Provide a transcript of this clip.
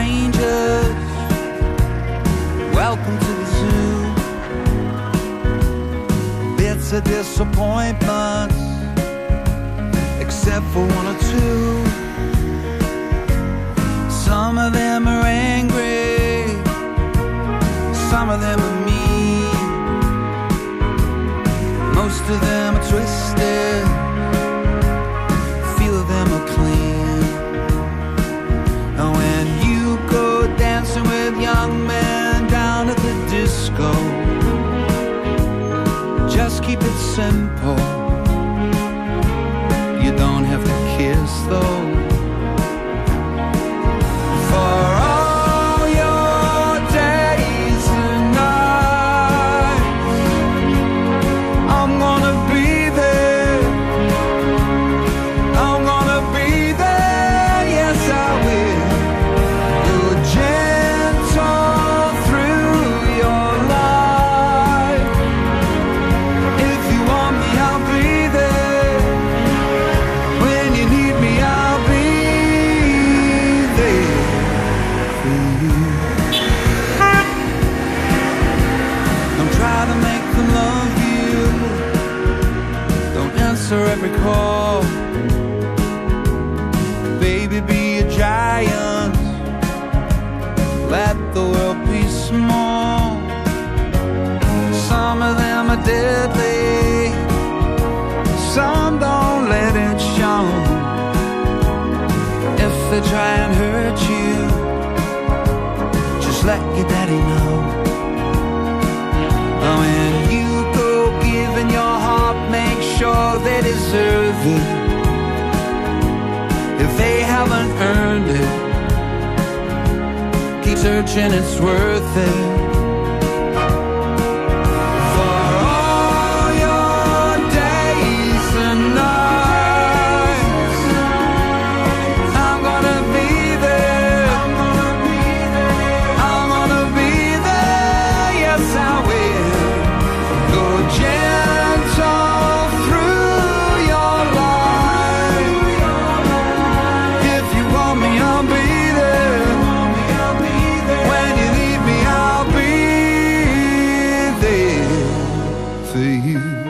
strangers. Welcome to the zoo. Bits of disappointments, except for one or two. Some of them are angry, some of them are mean, most of them are twisted, few of them are clean. And when you go dancing with young men down at the disco, just keep it simple. You don't have to kiss though. For all your days and nights, I'm gonna be there. I'm gonna be there, yes I will. You're gentle through your life. If you want me, I'll be there. When you need me, I'll be there for you. Don't try to make them love you. Don't answer every call. Baby, be a giant. Let the world be small. Some of them are deadly, some don't let it show. If they try and hurt you, just let your daddy know. When you go giving your heart, make sure they deserve it. If they haven't earned it, keep searching, it's worth it. For all your days and nights, I'm gonna be there. I'm gonna be there, yes I will. Go gentle through your life. If you want me, I'll be there. When you need me, I'll be there for you.